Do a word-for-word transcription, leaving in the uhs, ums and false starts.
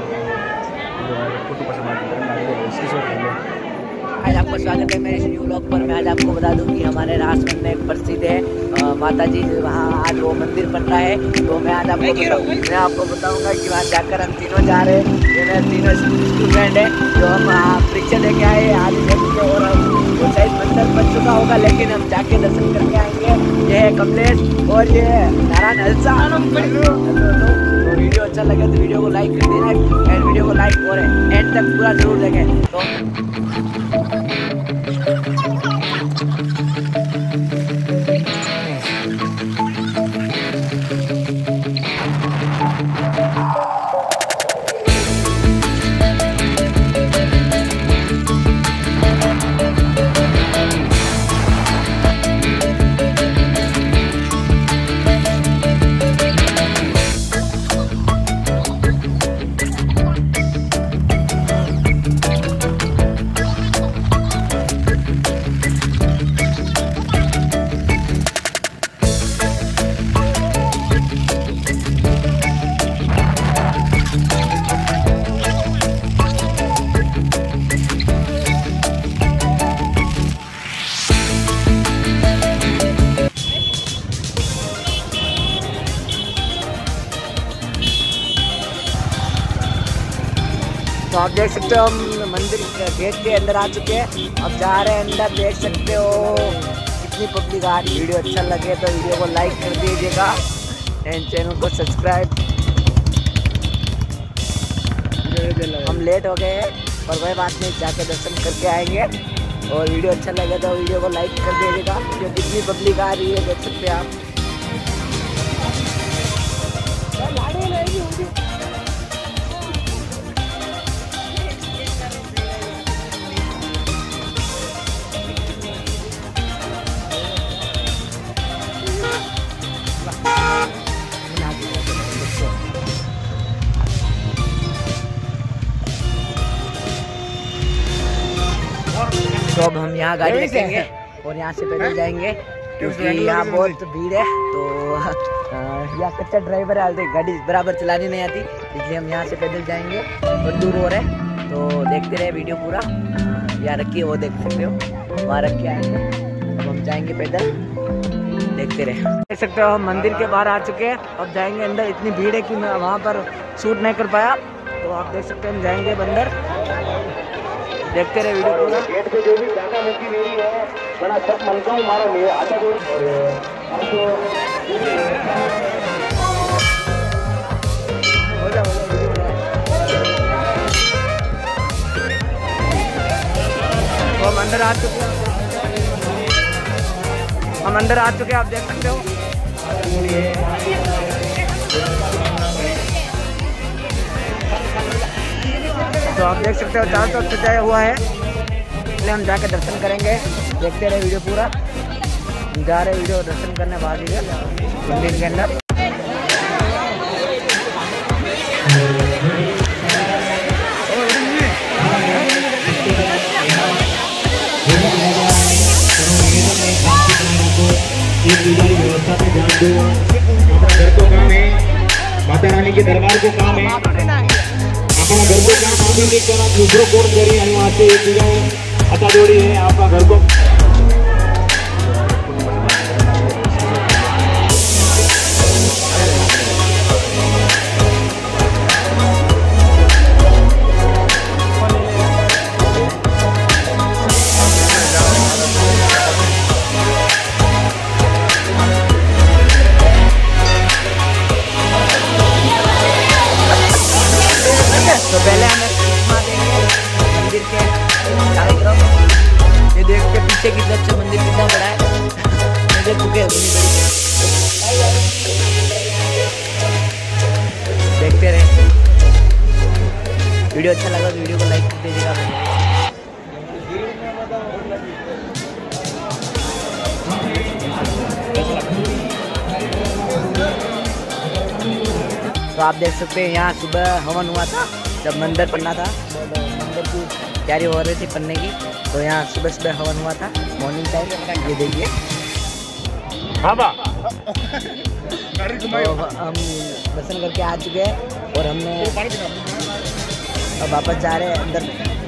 Photo पसंद आती आज आपका स्वागत है मेरे न्यू व्लॉग पर। मैं आज आपको बता दूं कि हमारे राजमहल में एक प्रसिद्ध है माता जी, वहाँ आज वो मंदिर बन रहा है। तो मैं आज आपको मैं आपको बताऊंगा कि वहाँ जाकर हम तीनों जा रहे हैं। ये मेरे तीनों स्टूडेंट हैं जो हम परीक्षा लेके आए आज के, और हम वो शायद मंदिर बन चुका होगा लेकिन हम जाके दर्शन करके आएंगे। ये है कमलेश और ये नारायण हलसा। तो वीडियो अच्छा लगे तो वीडियो को लाइक कर देना एंड वीडियो को लाइक और एंड तक पूरा जरूर देखें। तो तो आप देख सकते हो हम मंदिर गेट के अंदर आ चुके हैं। अब जा रहे हैं अंदर, देख सकते हो कितनी पब्लिक आ रही। वीडियो अच्छा लगे तो वीडियो को लाइक कर दीजिएगा एंड चैनल को सब्सक्राइब। हम लेट हो गए हैं पर वही बात नहीं, जाके दर्शन करके आएंगे। और वीडियो अच्छा लगे तो वीडियो को लाइक कर दीजिएगा। जो कितनी पब्लिक आ रही है देख सकते हैं आप। तो अब हम यहाँ गाड़ी रखेंगे और यहाँ से पैदल जाएंगे क्योंकि यहाँ बहुत भीड़ है। तो यहाँ कच्चा ड्राइवर है, गाड़ी बराबर चलानी नहीं आती, इसलिए हम यहाँ से पैदल जाएंगे और दूर हो रहे हैं। तो देखते रहे वीडियो पूरा। यहाँ रखिए वो देख सकते हो, वहाँ रख के आएंगे। अब हम जाएंगे पैदल, देखते रहे। देख सकते हो हम मंदिर के बाहर आ चुके हैं। अब जाएंगे अंदर, इतनी भीड़ है कि मैं वहाँ पर शूट नहीं कर पाया। तो आप देख सकते हैं हम जाएंगे अंदर, देखते रहे वीडियो पूरा। गेट पे जो भी जाना मुझी मेरी है, बड़ा सब मनता हूँ मारा मेरे आटा को। तो हम अंदर आ चुके हैं, हम अंदर आ चुके हैं, आप देख सकते हो। तो आप देख सकते हो चारों तरफ सजाया हुआ है, इसलिए हम जाकर दर्शन करेंगे। देखते रहे वीडियो पूरा। हम जा रहे वीडियो दर्शन करने बाद ही मंदिर के अंदर। व्यवस्था पे ध्यान दो। अपना घर को काम है, माता रानी के दरबार को काम है। अपना घर को काम करने के बाद दूसरों को करी आणि वास्ते एक चीज़ आता जोड़ी है आपका घर को। तो पहले हमें सूचना देंगे मंदिर के चारों तरफ। ये देख के पीछे की तरफ से मंदिर कितना बड़ा है, मुझे भूखे उतनी बड़ी। देखते रहे वीडियो, अच्छा लगा तो वीडियो को लाइक कर दीजिएगा। तो आप देख सकते हैं यहाँ सुबह हवन हुआ था जब मंदिर पढ़ना था, मंदिर की तैयारी हो रही थी पढ़ने की। तो यहाँ सुबह सुबह हवन हुआ था मॉर्निंग टाइम। ये देखिए तो हम दर्शन करके आ चुके हैं और हमने अब वापस जा रहे हैं अंदर